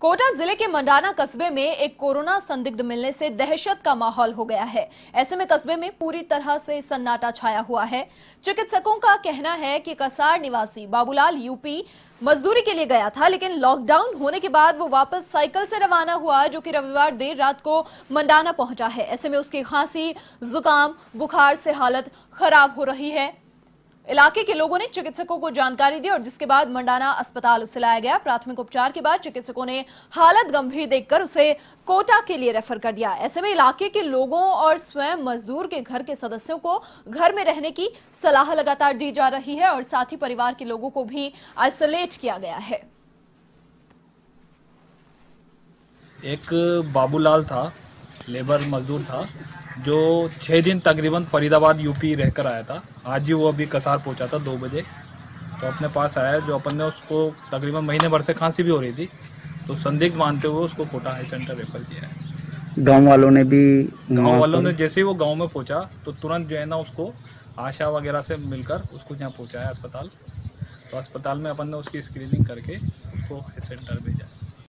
कोटा जिले के मंडाना कस्बे में एक कोरोना संदिग्ध मिलने से दहशत का माहौल हो गया है। ऐसे में कस्बे में पूरी तरह से सन्नाटा छाया हुआ है। चिकित्सकों का कहना है कि कसार निवासी बाबूलाल यूपी मजदूरी के लिए गया था, लेकिन लॉकडाउन होने के बाद वो वापस साइकिल से रवाना हुआ, जो कि रविवार देर रात को मंडाना पहुंचा है। ऐसे में उसकी खांसी, जुकाम, बुखार से हालत खराब हो रही है। इलाके के लोगों ने चिकित्सकों को जानकारी दी और जिसके बाद मंडाना अस्पताल उसे लाया गया। प्राथमिक उपचार के बाद चिकित्सकों ने हालत गंभीर देखकर उसे कोटा के लिए रेफर कर दिया। ऐसे में इलाके के लोगों और स्वयं मजदूर के घर के सदस्यों को घर में रहने की सलाह लगातार दी जा रही है और साथ ही परिवार के लोगों को भी आइसोलेट किया गया है। एक बाबूलाल था, लेबर मजदूर था, जो 6 दिन तकरीबन फरीदाबाद यूपी रहकर आया था। आज ही वो अभी कसार पहुंचा था 2 बजे, तो अपने पास आया। जो अपन ने उसको तकरीबन महीने भर से खांसी भी हो रही थी, तो संदिग्ध मानते हुए उसको कोटा हाई सेंटर रेफर किया है। गांव वालों ने जैसे ही वो गांव में पहुंचा तो तुरंत जो है ना उसको आशा वगैरह से मिलकर उसको यहाँ पहुंचाया अस्पताल। तो अस्पताल में अपन ने उसकी स्क्रीनिंग करके उसको हाई सेंटर भेजा।